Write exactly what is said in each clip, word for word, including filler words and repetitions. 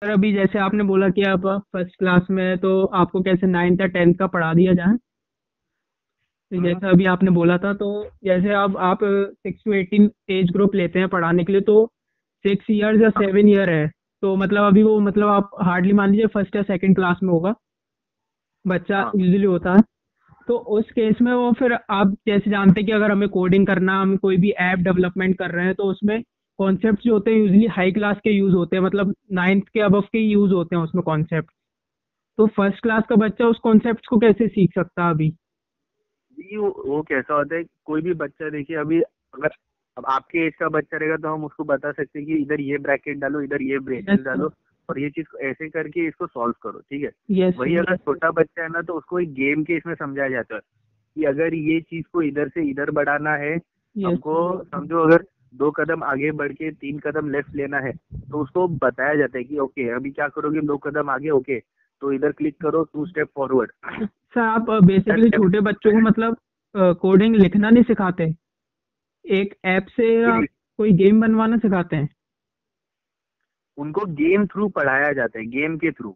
Sir अभी जैसे आपने बोला कि आप फर्स्ट क्लास में है, तो आपको कैसे नाइन्थ या टेंथ का पढ़ा दिया जाए। तो हम्म। जैसे अभी आपने बोला था, तो जैसे अब आप six to eighteen age group लेते हैं पढ़ाने के लिए, तो सिक्स ईयर्स या सेवन ईयर है। तो मतलब अभी वो मतलब आप हार्डली मान लीजिए फर्स्ट या सेकंड क्लास में होगा बच्चा हाँ। यूजुअली होता है। तो उस केस में वो फिर आप जैसे जानते हैं कि अगर हमें कोडिंग करना, हम कोई भी ऐप डेवलपमेंट कर रहे हैं, तो उसमें कॉन्सेप्ट जो होते हैं यूजुअली हाई क्लास के यूज होते हैं, मतलब नाइन्थ के अबव के यूज होते हैं उसमें कॉन्सेप्ट। तो फर्स्ट क्लास का बच्चा उस कॉन्सेप्ट को कैसे सीख सकता है अभी। जी वो, वो कैसा होता है, कोई भी बच्चा देखिए अभी, अगर अब आपके एज का बच्चा रहेगा तो हम उसको बता सकते हैं कि इधर ये ब्रैकेट डालो, इधर ये यस ब्रेसेस सर। डालो और ये चीज ऐसे करके इसको सॉल्व करो, ठीक है। यस वही सर। अगर छोटा बच्चा है ना तो उसको एक गेम के इसमें समझाया जाता है कि अगर ये चीज को इधर से इधर बढ़ाना है, यस हमको सर। समझो अगर दो कदम आगे बढ़ के तीन कदम लेफ्ट लेना है, तो उसको बताया जाता है कि ओके अभी क्या करोगे, दो कदम आगे, ओके तो इधर क्लिक करो, टू स्टेप फॉरवर्ड। सर आप बेसिकली छोटे बच्चों को मतलब कोडिंग लिखना नहीं सिखाते, एक ऐप से या कोई गेम बनवाना सिखाते हैं। उनको गेम थ्रू पढ़ाया जाता है, गेम के थ्रू।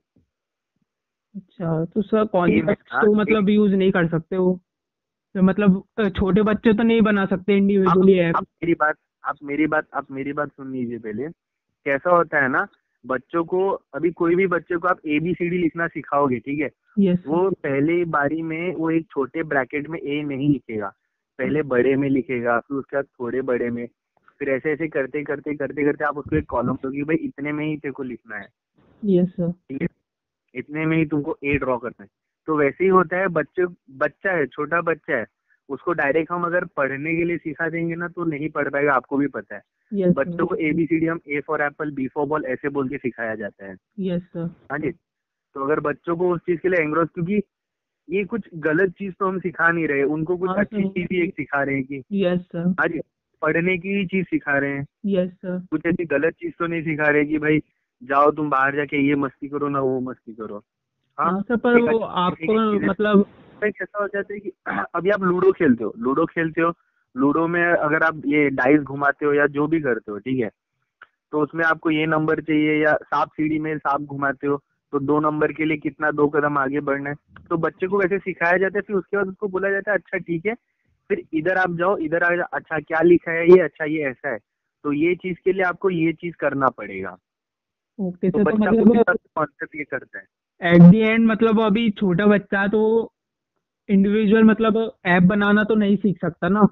अच्छा, तो सर गेम है कॉन्सेप्ट हाँ तो एक। मतलब यूज नहीं कर सकते वो, तो मतलब अ, छोटे बच्चे तो नहीं बना सकते आप इंडिविजुअली ऐप। आप मेरी बात आप मेरी बात आप मेरी बात सुन लीजिए पहले। कैसा होता है ना, बच्चों को, अभी कोई भी बच्चे को आप ए बी सी डी लिखना सिखाओगे, ठीक है। Yes sir. वो पहले बारी में वो एक छोटे ब्रैकेट में ए नहीं लिखेगा, पहले बड़े में लिखेगा, फिर उसके बाद थोड़े बड़े में, फिर ऐसे ऐसे करते करते करते करते आप उसको एक कॉलम दोगे, भाई इतने में ही तेरे को लिखना है, यस सर। ठीक है, इतने में ही तुमको ए ड्रॉ करना है। तो वैसे ही होता है, बच्चे, बच्चा है, छोटा बच्चा है, उसको डायरेक्ट हम अगर पढ़ने के लिए सिखा देंगे ना तो नहीं पढ़ पाएगा, आपको भी पता है। Yes sir. बच्चों को ए बी सी डी हम A for apple, B for ball ऐसे बोल के सिखाया जाता है। Yes sir. हाँ जी। तो अगर बच्चों को उस चीज के लिए एंग्रोस, क्योंकि ये कुछ गलत चीज तो हम सिखा नहीं रहे, उनको कुछ हाँ अच्छी सर। चीज ही एक सिखा रहे हैं कि यस सर। हाँ जी, पढ़ने की ही चीज सिखा रहे हैं। Yes sir. कुछ ऐसी गलत चीज तो नहीं सिखा रहे कि भाई जाओ तुम बाहर जाके ये मस्ती करो ना वो मस्ती करो। हाँ। हाँ सर, पर एक वो अच्छी आपको एक चीज है। मतलब। में कैसा हो जाता है कि अभी आप लूडो खेलते हो, लूडो खेलते हो, लूडो में अगर आप ये डाइस घुमाते हो या जो भी करते हो, ठीक है, तो उसमें आपको ये नंबर चाहिए, या सांप सीढ़ी में सांप घुमाते हो तो दो नंबर के लिए कितना दो कदम आगे बढ़ना है। तो बच्चे को वैसे सिखाया जाता है, फिर उसके बाद उसको बोला जाता है अच्छा ठीक है, फिर इधर आप जाओ, इधर आ जाओ, अच्छा क्या लिखा है ये, अच्छा ये ऐसा है, तो ये चीज के लिए आपको ये चीज करना पड़ेगा। ओके तो सर, तो बच्चा उस मतलब हिसाब से कॉन्सेप्ट ये करता है। एट दी एंड मतलब अभी छोटा बच्चा है, तो इंडिविजुअल मतलब ऐप बनाना तो नहीं सीख सकता ना।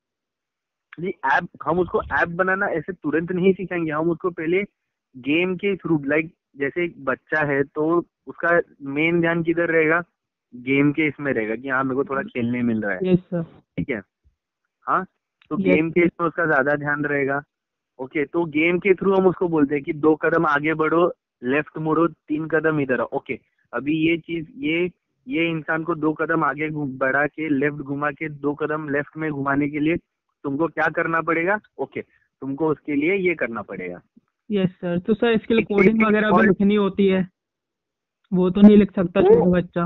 जी ऐप, हम उसको ऐप बनाना ऐसे तुरंत नहीं सिखाएंगे, हम उसको पहले गेम के थ्रू, लाइक जैसे एक बच्चा है तो उसका मेन ध्यान किधर रहेगा, गेम के इसमें रहेगा कि हाँ मेरे को थोड़ा खेलने मिल रहा है, यस सर। ठीक है। हाँ। तो यस गेम के सर। इसमें उसका ज्यादा ध्यान रहेगा। ओके, तो गेम के थ्रू हम उसको बोलते हैं कि दो कदम आगे बढ़ो, लेफ्ट मुड़ो, तीन कदम इधर आओ, ओके। अभी ये चीज, ये ये इंसान को दो कदम आगे घु- बढ़ा के लेफ्ट घुमा के दो कदम लेफ्ट में घुमाने के लिए तुमको क्या करना पड़ेगा, ओके, तुमको उसके लिए ये करना पड़ेगा। यस सर, तो सर इसके लिए एक एक कोडिंग एक वगैरह भी और लिखनी होती है, वो तो नहीं लिख सकता वो छोटा बच्चा।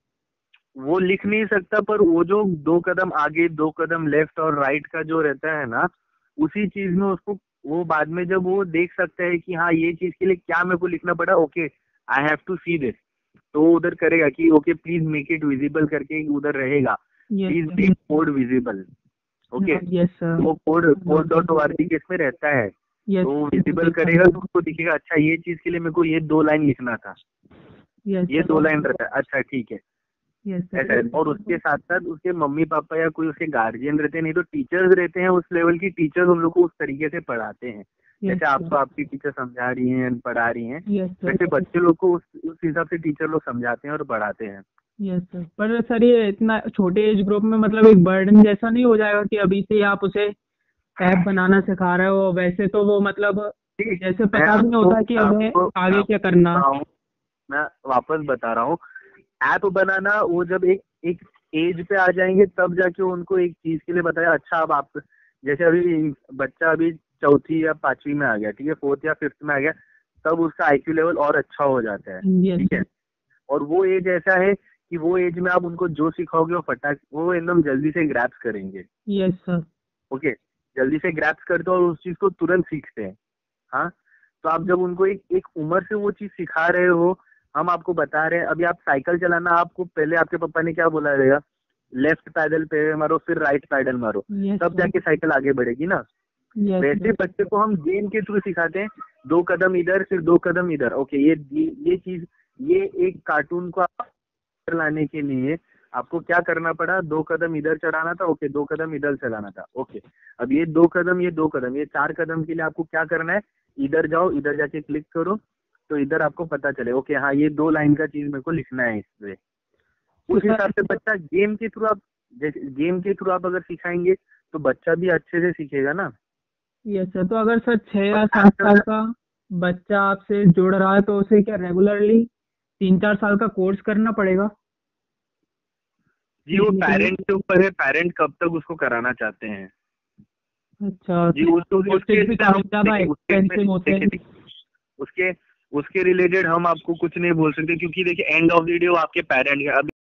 वो लिख नहीं सकता, पर वो जो दो कदम आगे दो कदम लेफ्ट और राइट का जो रहता है ना, उसी चीज में उसको, वो बाद में जब वो देख सकता है कि हाँ ये चीज के लिए क्या मेरे को लिखना पड़ा, okay I have to see this, तो वो उधर करेगा कि okay please make it visible करके उधर रहेगा, yes please sir. Make code visible, okay. Yes sir. वो code code dot O R G के इसमें रहता है, यस। तो वो विजिबल करेगा तो उसको दिखेगा अच्छा ये चीज के लिए मेरे को ये दो लाइन लिखना था, यस ये सर। दो लाइन रहता है, अच्छा ठीक है। यस ऐसा है, सर। और उसके साथ साथ उसके मम्मी पापा या कोई उसके गार्जियन रहते हैं, नहीं तो टीचर्स रहते हैं, उस लेवल की टीचर्स उन लोग को उस तरीके से पढ़ाते हैं, यस जैसे सर। आपको आपकी टीचर समझा रही हैं पढ़ा रही हैं, यस सर। वैसे बच्चे लोग को उस उस हिसाब से टीचर लोग समझाते हैं और पढ़ाते हैं। यस सर, पर सर ये इतना छोटे एज ग्रुप में मतलब एक बर्डन जैसा नहीं हो जाएगा कि अभी से ही आप उसे ऐप बनाना सिखा रहे हो, वैसे तो वो मतलब ठीक। जैसे मैं पता भी नहीं आपको होता कि हमें आपको मैं आगे क्या आपको करना। बता रहा हूँ, मैं वापस बता रहा हूँ, ऐप बनाना वो जब एक एक एज पे आ जाएंगे तब जाके उनको एक चीज के लिए बताया, अच्छा अब आप, जैसे अभी बच्चा अभी चौथी या पांचवी में आ गया, ठीक है, फोर्थ या फिफ्थ में आ गया, तब उसका आई क्यू लेवल और अच्छा हो जाता है, यस ठीक सर। है। और वो एज ऐसा है कि वो एज में आप उनको जो सिखाओगे वो फटाक वो एकदम जल्दी से ग्रैप्स करेंगे, यस सर। ओके, जल्दी से ग्रैप्स करते हैं और उस चीज को तुरंत सीखते हैं। हाँ। तो आप जब उनको एक एक उम्र से वो चीज सिखा रहे हो, हम आपको बता रहे हैं, अभी आप साइकिल चलाना, आपको पहले आपके पापा ने क्या बोला रहेगा, लेफ्ट पैडल पे मारो फिर राइट पैडल मारो, यस तब सर। जाके साइकिल आगे बढ़ेगी ना। यस वैसे यस। बच्चे को हम गेम के थ्रू सिखाते हैं, दो कदम इधर फिर दो कदम इधर। ओके, ये ये ये चीज, ये एक कार्टून को आप लाने के लिए आपको क्या करना पड़ा, दो कदम इधर चढ़ाना था, ओके दो कदम इधर चढ़ाना था, ओके अब ये दो कदम, ये दो कदम, ये चार कदम के लिए आपको क्या करना है, इधर जाओ, इधर जाके क्लिक करो, तो इधर आपको पता चले, ओके हाँ ये दो लाइन का चीज मेरे को लिखना है इसमें। तो उस सर हिसाब से बच्चा गेम के थ्रू, आप जैसे गेम के थ्रू आप अगर सिखाएंगे तो बच्चा भी अच्छे से सीखेगा ना। यस सर, तो अगर सर छः और या सात आफ्टर साल दैट, का बच्चा आपसे जुड़ रहा है तो उसे क्या रेगुलरली तीन चार साल का कोर्स करना पड़ेगा जी वो सीखने के लिए? पेरेंट के ऊपर है, पेरेंट कब तक उसको कराना चाहते हैं। अच्छा, जी उसको उसके कोर्सेज भी इसमें हम काफी ज्यादा देखिए, उसके इसमें एक्सपेंसिव होते देखिए हैं। देखिए, उसके उसके रिलेटेड हम आपको कुछ नहीं बोल सकते, क्योंकि देखिए एंड ऑफ वीडियो आपके पेरेंट है। अब